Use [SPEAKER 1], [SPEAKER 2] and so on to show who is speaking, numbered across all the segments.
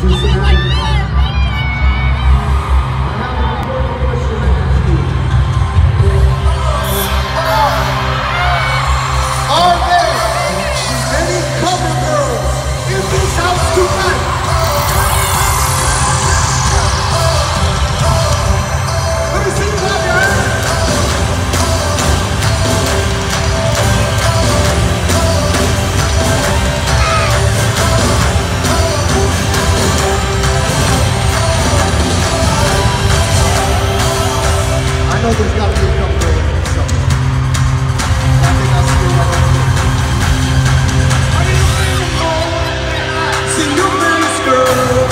[SPEAKER 1] I know there's got to be a couple of something. I think I see it right here. Are you feeling more than I see your face, girl?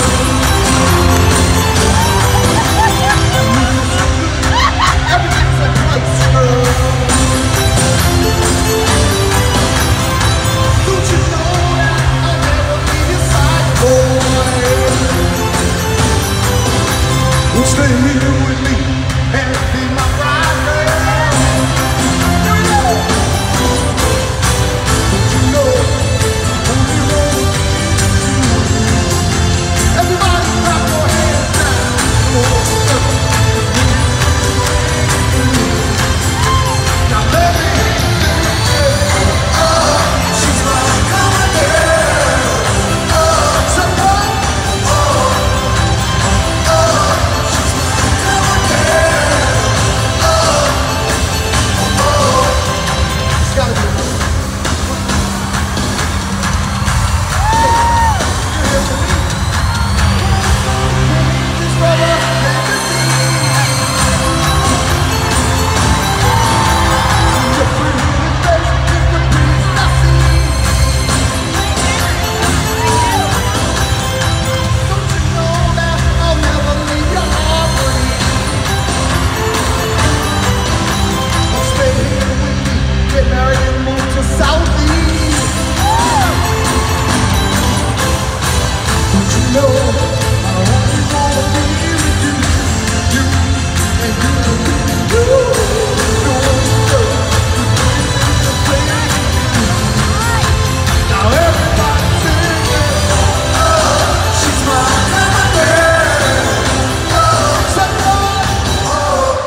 [SPEAKER 1] Everything's in place, girl. Don't you know that I'll never leave your side, boy? Well, stay here with me and be my bride, girl. Don't you know, only road is you. Everybody clap your hands now. Now let me hear you. She's my common girl. Say what? She's my common girl. It's gotta be. This brother, your pretty face is the prettiest I see. Don't you know that I'll never leave your heart free? Well, stay here with me, get married and move to Southeast. Don't you know I only wanna be with you, you and you, you. No one else to play now everybody sing it. She's my common girl. Say what?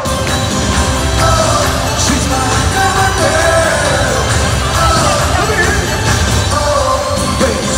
[SPEAKER 1] She's my common girl. Let me hear you. Bass.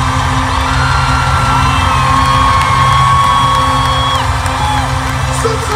[SPEAKER 1] Some